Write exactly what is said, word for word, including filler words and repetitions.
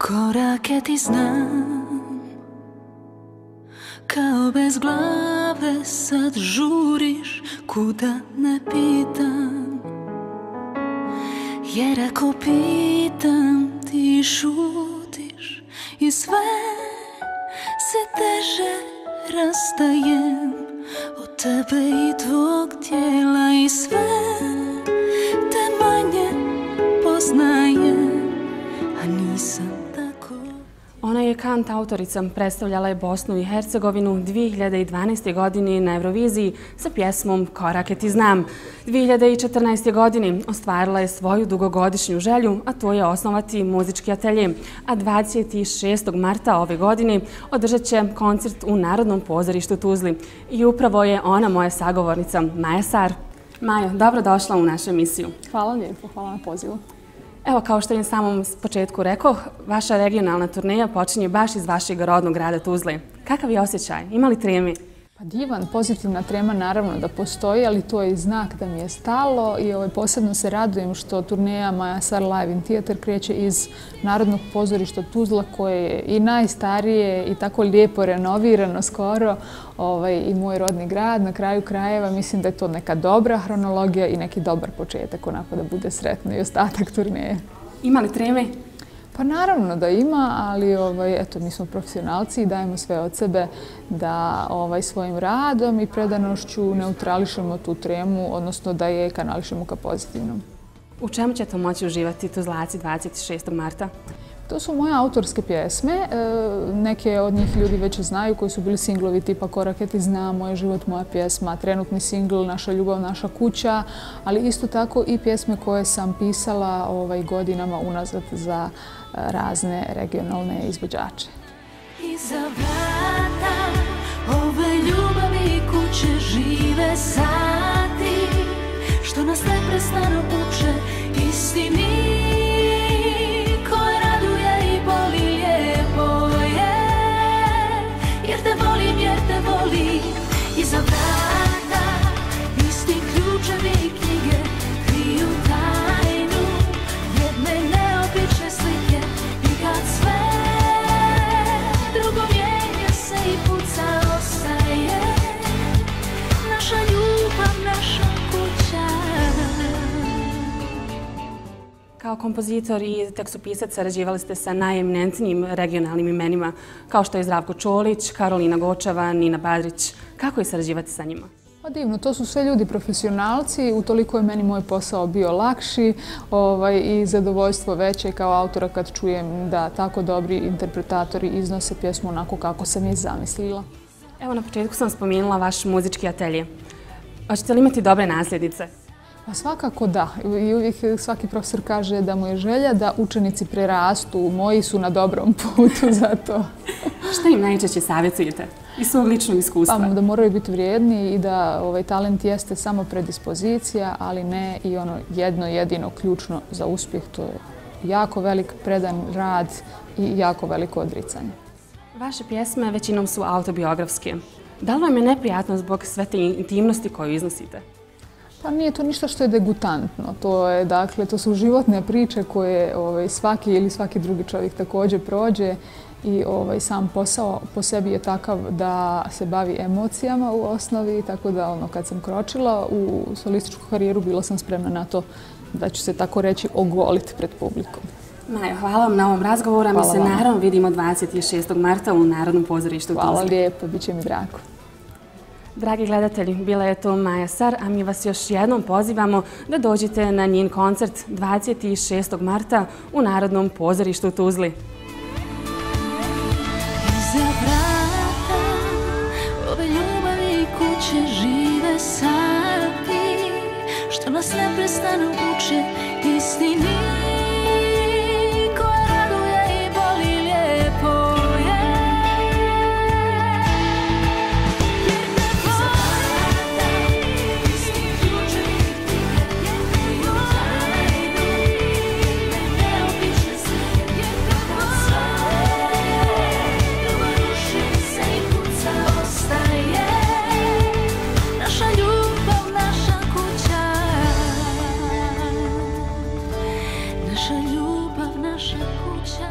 Korake ti znam, kao bez glave sad žuriš, kuda ne pitam. Jer ako pitam ti šutiš i sve se teže rastajem od tebe i tvog tijela i sve te manje poznajem, a nisam tako. Ona je kantautorica, predstavljala je Bosnu i Hercegovinu dvije hiljade dvanaeste. godine na Euroviziji sa pjesmom Korake ti znam. dvije hiljade četrnaeste. godine ostvarila je svoju dugogodišnju želju, a to je osnovati muzički atelje. A dvadeset šestog marta ove godine održat će koncert u Narodnom pozorištu Tuzli. I upravo je ona moja sagovornica, Maja Sar. Majo, dobrodošla u našu emisiju. Hvala lijepo, hvala na pozivu. Evo, kao što je na samom početku rekao, vaša regionalna turneja počinje baš iz vašeg rodnog grada Tuzle. Kakav je osjećaj? Ima li treme? Pa divan, pozitivna trema naravno da postoji, ali to je i znak da mi je stalo i ovaj, posebno se radujem što turneja Maja Sar Live in Theater kreće iz Narodnog pozorišta Tuzla, koje je i najstarije i tako lijepo renovirano skoro, ovaj, i moj rodni grad. Na kraju krajeva mislim da je to neka dobra hronologija i neki dobar početak, onako da bude sretno i ostatak turneje. Ima li treme? Pa naravno da ima, ali ovaj, eto, mi smo profesionalci i dajemo sve od sebe da ovaj, svojim radom i predanošću neutrališemo tu tremu, odnosno da je kanališemo ka pozitivnom. U čemu ćete moći uživati Tuzlaci dvadeset šestog marta? To su moje autorske pjesme. Neke od njih ljudi već znaju, koji su bili singlovi tipa Korake ti znam, Moj život, moja pjesma, trenutni singl Naša ljubav, naša kuća, ali isto tako i pjesme koje sam pisala ovaj, godinama unazad za razne regionalne izvođače. Iza vrata ove ljubavi kuće žive sati, što nas neprestano uče istini. Iza vrata isti ključevi i knjige kriju tajnu jedne neobične slike. I kad sve drugo mijenja se i puca, ostaje naša ljubav, naša kuća. Kao kompozitor i tekstopisac sarađivali ste sa najeminentnijim regionalnim imenima, kao što je Zdravko Čolić, Karolina Gočeva, Nina Badrić. Kako je sarađivati sa njima? Pa divno, to su sve ljudi profesionalci, utoliko je meni moj posao bio lakši ovaj, i zadovoljstvo veće kao autora kad čujem da tako dobri interpretatori iznose pjesmu onako kako sam je zamislila. Evo, na početku sam spomenula vaš muzički atelje. Hoćete li imati dobre nasljednice? Pa svakako da. I uvijek svaki profesor kaže da mu je želja da učenici prerastu, moji su na dobrom putu za to. Šta im najčešće savjetujete iz svog ličnog iskustva? Pa da moraju biti vrijedni i da ovaj, talent jeste samo predispozicija, ali ne i ono jedno jedino ključno za uspjeh. To je jako velik predan rad i jako veliko odricanje. Vaše pjesme većinom su autobiografske. Da li vam je neprijatno zbog sve te intimnosti koju iznosite? Pa nije to ništa što je degutantno. To je, dakle, to su životne priče koje ovaj, svaki ili svaki drugi čovjek također prođe i ovaj, sam posao po sebi je takav da se bavi emocijama u osnovi, tako da ono, kad sam kročila u solističku karijeru bila sam spremna na to da ću se tako reći ogoliti pred publikom. Majo, hvala vam na ovom razgovoru. Mi se naravno vidimo dvadeset šestog marta u Narodnom pozorištu Tuzla. Hvala lijepo, bit će mi drago. Dragi gledatelji, bila je to Maja Sar, a mi vas još jednom pozivamo da dođete na njen koncert dvadeset šestog marta u Narodnom pozorištu Tuzli. Iza vrata ove ljubavi kuće žive sati, što nas neprestano uče istini. Naša ljubav, naša kuća.